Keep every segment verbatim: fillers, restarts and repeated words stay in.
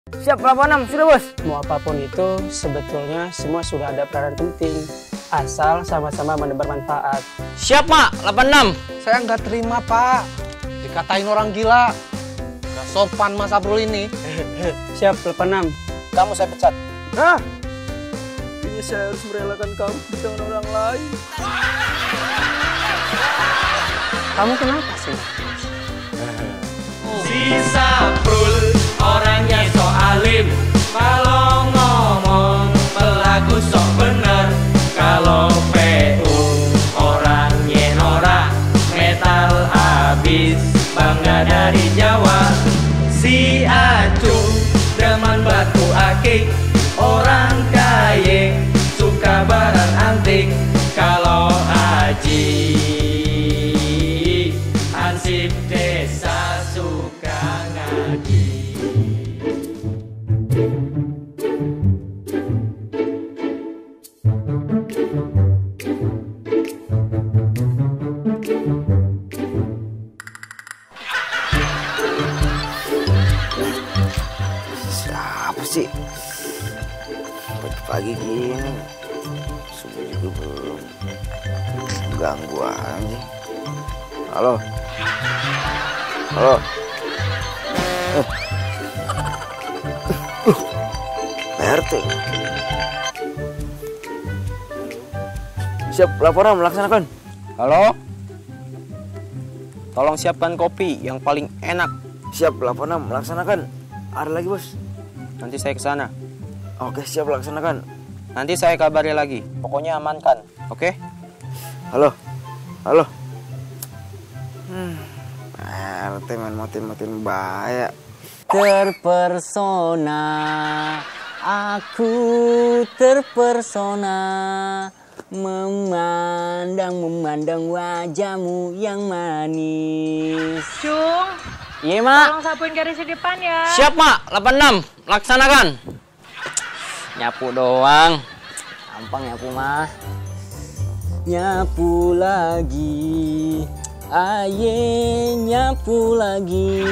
Siap, delapan enam, sudah bos. Mau apapun itu, sebetulnya semua sudah ada peranan penting. Asal sama-sama menebar manfaat. Siap, Mak, delapan enam. Saya nggak terima, Pak. Dikatain orang gila. Gak sopan Mas Aprul ini. Siap, delapan enam. Kamu saya pecat. Hah? Kayaknya saya harus merelakan kamu di tangan orang lain. Kamu kenapa sih? Si Saprul orangnya so alim, kalau ngomong pelaku sok bener. Kalau P U orangnya norak, metal abis, bangga dari Jawa. Si Acung demen batu akik, orang kaya suka barang antik. Kalau Haji Hansip desa suka ngaji. Siapa sih? Pagi-pagi gini, subuh juga belum. Ganggu aja. Halo? Halo? Eh. Uh. P R T. Siap, laporan melaksanakan. Halo? Tolong siapkan kopi yang paling enak. Siap, laporan melaksanakan. Ada lagi, bos? Nanti saya ke sana. Oke, siap, laksanakan. Nanti saya kabari lagi. Pokoknya amankan, oke? Halo? Halo? Hmm. P R T main motin-motin bahaya. Terpersona, aku terpersona, memandang memandang wajahmu yang manis. Cung, Iya, Mak. tolong sapuin garis di depan ya. Siap, Mak, delapan enam. Laksanakan. Nyapu doang. Gampang nyapu, mah. Nyapu lagi. Aye, nyapu lagi.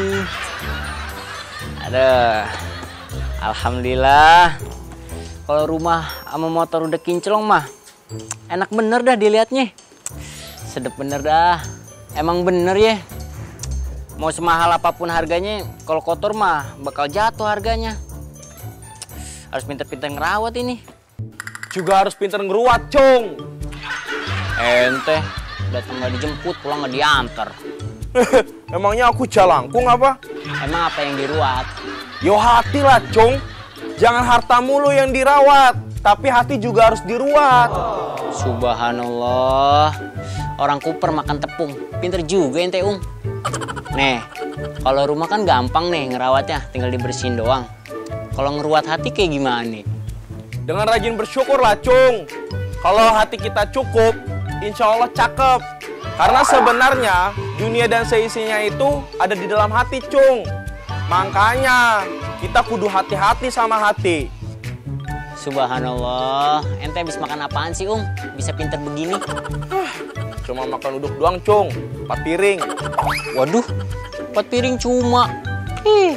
Aduh. Alhamdulillah. Kalau rumah sama motor udah kinclong mah, enak bener dah dilihatnya. Sedep bener dah. Emang bener ya. Mau semahal apapun harganya, kalau kotor mah bakal jatuh harganya. Harus pinter-pinter ngerawat ini. Juga harus pinter ngeruat, Cung. Ente, datang nggak dijemput, pulang nggak diantar. Emangnya aku jalangkung apa? Emang apa yang diruat? Yo hati lah, Cung. Jangan harta mulu yang dirawat, tapi hati juga harus diruat. Subhanallah. Orang Kuper makan tepung. Pinter juga ente, Um. Nih, kalau rumah kan gampang nih ngerawatnya, tinggal dibersihin doang. Kalau ngeruat hati kayak gimana nih? Dengan rajin bersyukur lah, Cung. Kalau hati kita cukup, insya Allah cakep. Karena sebenarnya dunia dan seisinya itu ada di dalam hati, Cung. Makanya kita kudu hati-hati sama hati. Subhanallah, ente habis makan apaan sih, Um? Bisa pinter begini? Cuma makan uduk doang, Cung. Empat piring. Waduh, empat piring cuma. Ih.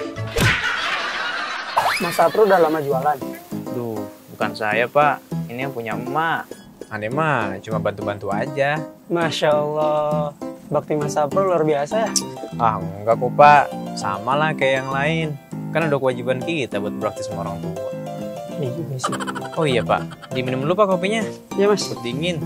Mas Sapro udah lama jualan. Duh, bukan saya, Pak. Ini yang punya emak. Aneh mah cuma bantu-bantu aja. Masya Allah. Bakti Mas Sapro luar biasa ya. Ah, enggak kok, Pak. Sama lah kayak yang lain. Kan udah kewajiban kita buat berbakti sama orang tua. Ini juga sih. Oh iya, Pak. Diminum dulu, Pak, kopinya. Iya, Mas. Takut dingin.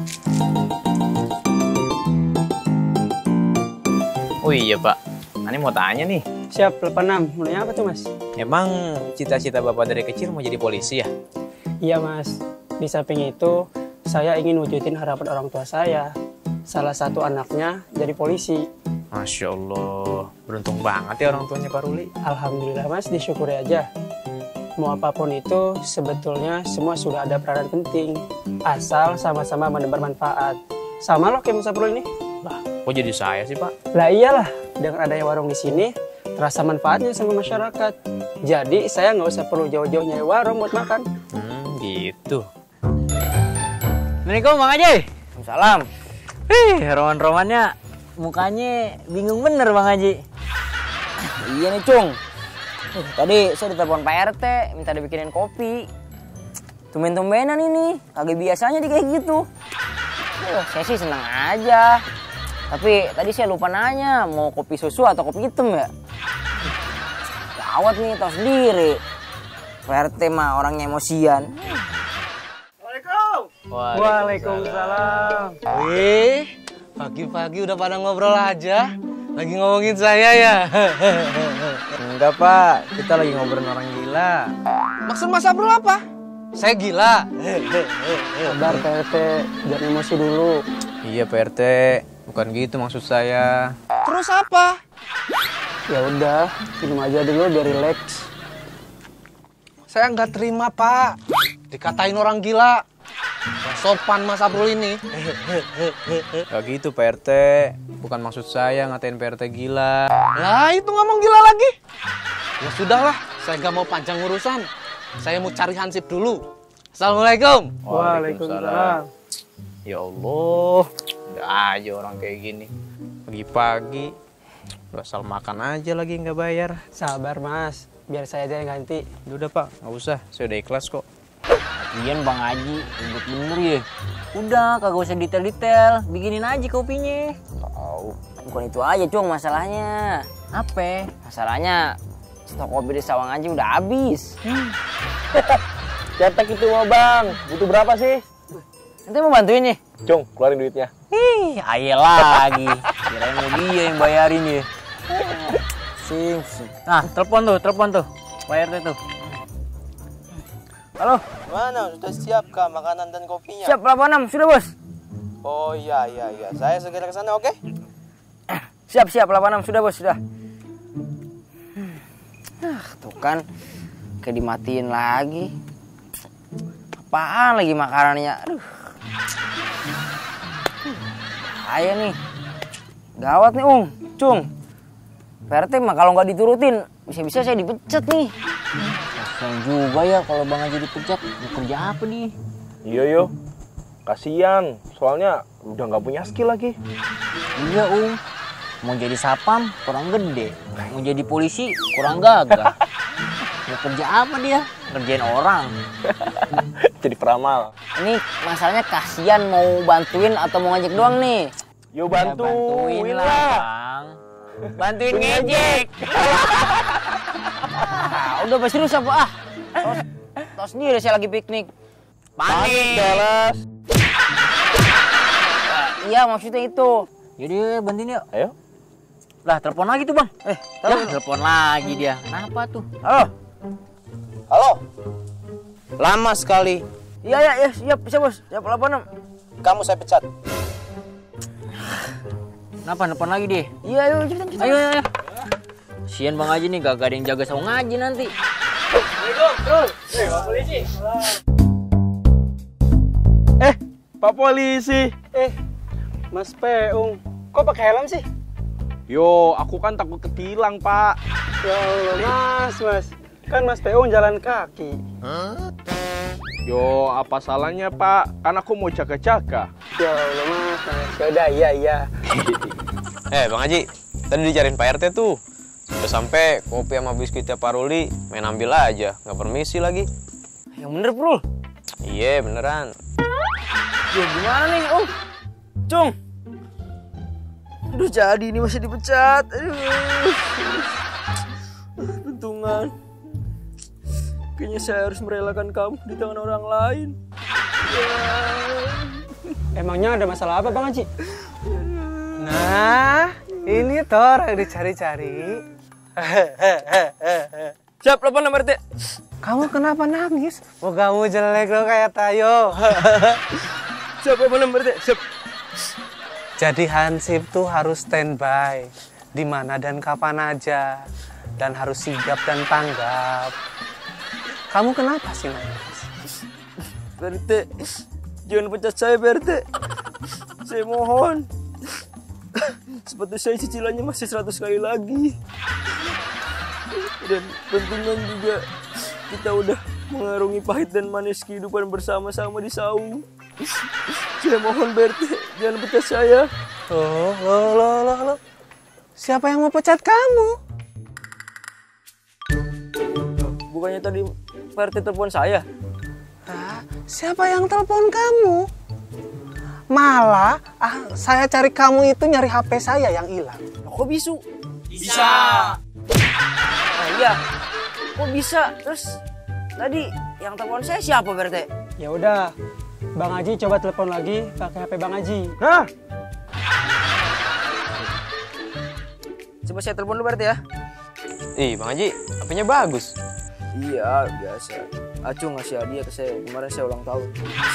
Oh iya, Pak. Ani mau tanya nih. Siap, delapan enam. Mau nanya apa tuh, Mas? Emang cita-cita Bapak dari kecil mau jadi polisi ya? Iya, Mas. Di samping itu, saya ingin wujudin harapan orang tua saya. Salah satu anaknya jadi polisi. Masya Allah. Beruntung banget ya orang tuanya Pak Ruli. Alhamdulillah, Mas. Disyukuri aja. Mau apapun itu, sebetulnya semua sudah ada peranan penting. Asal sama-sama menebar manfaat. Sama loh kayak Mas Sapro ini. Lah, kok jadi saya sih, Pak? Lah iyalah, dengan adanya warung di sini, terasa manfaatnya sama masyarakat. Jadi saya nggak usah perlu jauh-jauh nyari warung buat makan. Hmm, gitu. Assalamualaikum, Bang Haji. Salam. Ih, roman-romannya mukanya bingung bener, Bang Haji. Iya nih, Cung. Uh, tadi saya ditelepon Pak R T, minta dibikinin kopi. Tumben-tumbenan ini, kagak biasanya dia kayak gitu. Uh, saya sih seneng aja. Tapi tadi saya lupa nanya, mau kopi susu atau kopi hitam ya? Gawat nih, tau sendiri. Pak R T mah orangnya emosian. Waalaikumsalam. Wih, pagi-pagi udah pada ngobrol aja. Lagi ngomongin saya ya? Enggak pak, kita lagi ngobrolin orang gila. Maksud Mas April apa? Saya gila. Sabar P R T, jangan emosi dulu. Iya P R T, bukan gitu maksud saya. Terus apa? Ya udah, minum aja dulu biar rileks. Saya nggak terima pak, dikatain orang gila. Gak sopan Mas April ini. Gak gitu P R T, bukan maksud saya ngatain P R T gila. Lah itu ngomong gila lagi. Ya sudahlah, saya nggak mau panjang urusan. Saya mau cari Hansip dulu. Assalamualaikum. Waalaikumsalam. Ya Allah, udah aja orang kayak gini. Pagi-pagi, udah asal makan aja lagi nggak bayar. Sabar mas, biar saya aja yang ganti. Udah pak, nggak usah, saya udah ikhlas kok. Ian Bang Haji, ribet bener ya. Udah, kagak usah detail-detail, bikinin aja kopinya. Tahu. Bukan itu aja cung masalahnya. Apa? Masalahnya stok kopi di Sawang aja udah habis. Hmm. Cetek itu mau bang, butuh berapa sih? Nanti mau bantuin nih? Cung, keluarin duitnya. Ih, ayo lagi. Kirain mau dia yang bayarin ya. Sing, sing. Nah, telepon tuh, telepon tuh. Bayar tuh. Halo. Mana? Sudah siapkah makanan dan kopinya? Siap, delapan enam. Sudah, Bos. Oh iya, iya, iya. Saya segera ke sana, oke? Siap, siap. delapan enam. Sudah, Bos. Sudah. Ah, tuh kan. Kayak dimatiin lagi. Apaan lagi makanannya? Aduh. Ayo nih. Gawat nih, Ung. Cung. P R T mah kalau nggak diturutin, bisa-bisa saya dipecat nih. Kasian juga ya kalau Bang Haji dipecat. Mau kerja apa nih? Iya yo, kasian. Soalnya udah nggak punya skill lagi. Iya Ung. Mau jadi sapam kurang gede. Mau jadi polisi kurang gagah. Mau kerja apa dia? Kerjain orang. Jadi peramal. Ini masalahnya kasian mau bantuin atau mau ngajak doang nih? Yo bantu, Ya, bantuin lah, Bang. Bantuin ngejek. Ah, udah pasti rusak apa ah? Tos, tos sendiri saya lagi piknik. Panik. Dalas. Iya maksudnya itu. Jadi bantuin yuk. Ayo. Lah telepon lagi tuh bang. Eh, ya, telepon lagi dia. Kenapa tuh? Halo? Halo? Lama sekali. Iya ya, ya siap, siap bos. Siap delapan enam. Kamu saya pecat. Kenapa telepon lagi dia? Iya, ayo cepetan, cepetan. Ayo, ayo, ayo. Sian Bang Haji nih, gak ada yang jaga Sawang Haji nanti. Eh, Pak Polisi. Eh, Mas Peung, kok pakai helm sih? Yo, aku kan takut ketilang, Pak. Ya Allah, Mas, Mas. Kan Mas Peung jalan kaki. Yo, apa salahnya, Pak? Kan aku mau jaga-jaga. Ya Allah, Mas, Mas. Ya udah, iya, iya. Eh Bang Haji, tadi dicariin Pak R T tuh. Udah sampai kopi sama biskuitnya Pak Ruli, main ambil aja, nggak permisi lagi. Yang bener, Bro. Iya beneran. Ya gimana nih, Om? Cung. Udah jadi ini masih dipecat. Aduh. Untungan. Kayaknya saya harus merelakan kamu di tangan orang lain. Ya. Emangnya ada masalah apa Bang Haji? Nah, ini toh orang dicari-cari. Siap, telepon nomor T. Kamu kenapa nangis? Oh kamu jelek loh kayak Tayo. Siap, telepon nomor T. Siap. Jadi Hansip tuh harus standby di mana dan kapan aja, dan harus sigap dan tanggap. Kamu kenapa sih nangis? P R T, jangan pecat saya P R T. Saya mohon. Sepatu saya cicilannya masih seratus kali lagi. Dan tentunya juga kita udah mengarungi pahit dan manis kehidupan bersama-sama di Sawung. Saya mohon P R T, jangan pecat saya. Oh, loh, loh, loh, loh. Siapa yang mau pecat kamu? bukannya tadi Pak R T telepon saya? Ah, siapa yang telepon kamu? Malah ah, saya cari kamu itu nyari H P saya yang hilang. Kok bisu? Bisa. Oh iya. Kok bisa? Terus tadi yang telepon saya siapa Pak R T? Ya udah, Bang Haji coba telepon lagi pakai H P Bang Haji. Hah? Coba saya telepon dulu Pak R T ya. Ih, Bang Haji, H P-nya bagus. Iya, biasa. Acung ngasih hadiah ke saya. Kemarin saya ulang tahun.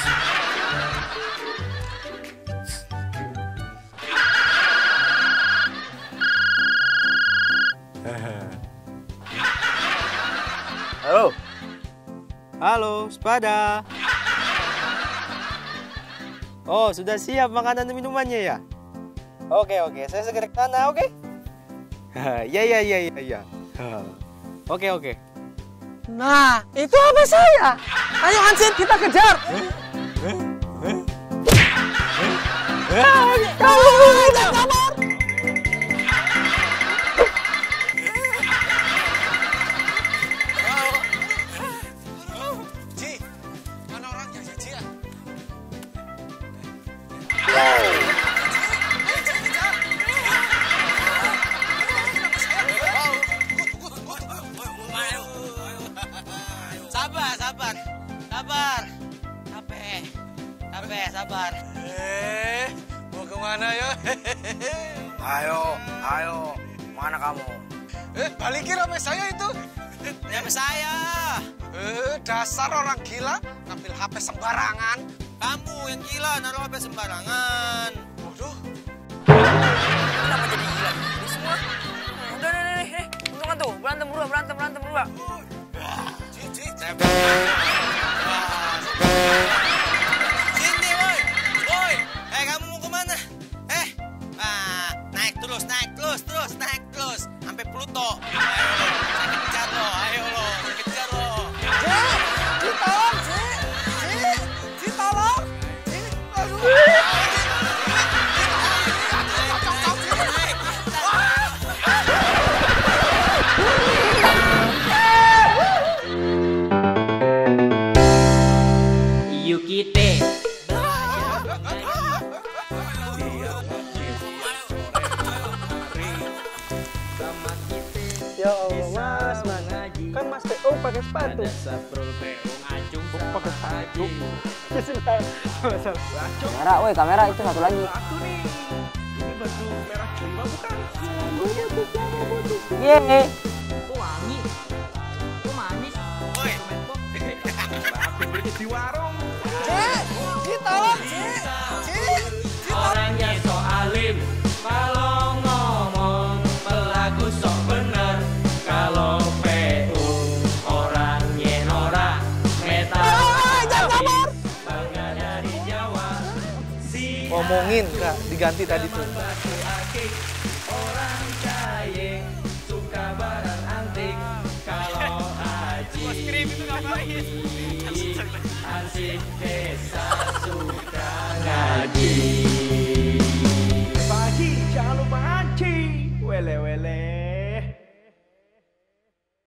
Halo. Halo, Sepada. Oh, sudah siap makanan dan minumannya ya? Oke, oke. Saya segera ke sana, oke? Ya, ya, ya, ya, ya. Oke, oke. Nah, itu H P saya. Ayo Hansip, kita kejar. Ji, mana orangnya Ji ya? Sabar, sabar, sabar. Sape, sape, sabar. Eh, mau kemana yo? Ayo, ayo. Mana kamu? Eh, balikin H P saya itu. H P saya. Eh, dasar orang gila, ngambil H P sembarangan. Kamu yang gila naruh H P sembarangan. Waduh. Kenapa jadi gila ini semua? Udah, udah, udah, eh, untungan tuh, berantem berdua, berantem, berantem berdua. Cici, Sini, woi, woi, eh kamu mau kemana? Eh, ah, naik terus, naik terus, terus, naik terus, sampai Pluto. Ayo lo, saya kejar lo, ayo lo, saya kejar lo. Ci, tolong, Ci. Ci, Ci, tolong. Ci, aduh. Yuk kita. Ya Allah, Mas, mana? Kan Mas T O pakai sepatu. Pakai sepatu. Kamera, woi kamera itu satu lagi. Ini baju merah jelma bukan? Ye. Kok wangi? Kok manis? Woi, Di warung. Ci, tolong, Ci. Ci, Ci, Orangnya so alim, kalau ngomong pelaku sok bener. Kalau P U orangnya norak, metafik, bangga dari Jawa. Si ngomongin Kak, diganti tadi tuh. batu akik, orang kaya suka barang antik. Kalau Haji Hansip desa suka ngaji.